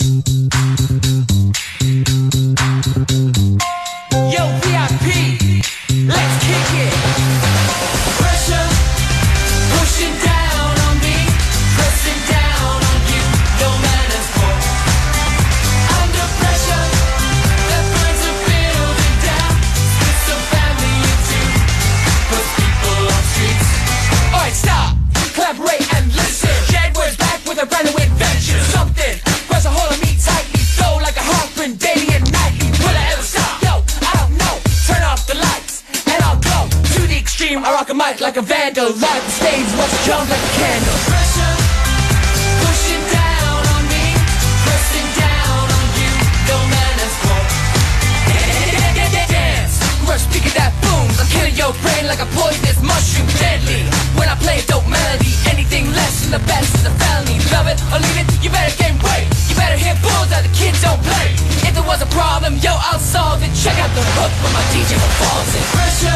Yo, VIP, let's kick it. Pressure, pushing down on me, pressing down on you, no manners more. Under pressure, that burns a building down, splits a family in two, puts people on streets. Alright, stop, collaborate and listen. Jedward's back with a brand new invention. Something, press a hold on me tightly, flow like a harpoon daily and nightly. Will I ever stop? Yo, I don't know. Turn off the lights and I'll go to the extreme. I rock a mic like a vandal, light up the stage, watch it jump like a candle. Pressure, pushing down on me, pressing down on you, no manners more. Dance, rush, speaking that booms. I'm killing your brain like a poisonous mushroom, deadly. When I play a dope melody, anything less than the best is a felony. Love it or leave it, you better gain weight. You better hit bulls that the kids don't play. If there was a problem, yo, I'll solve it. Check out the hook when my DJ falls in. Pressure,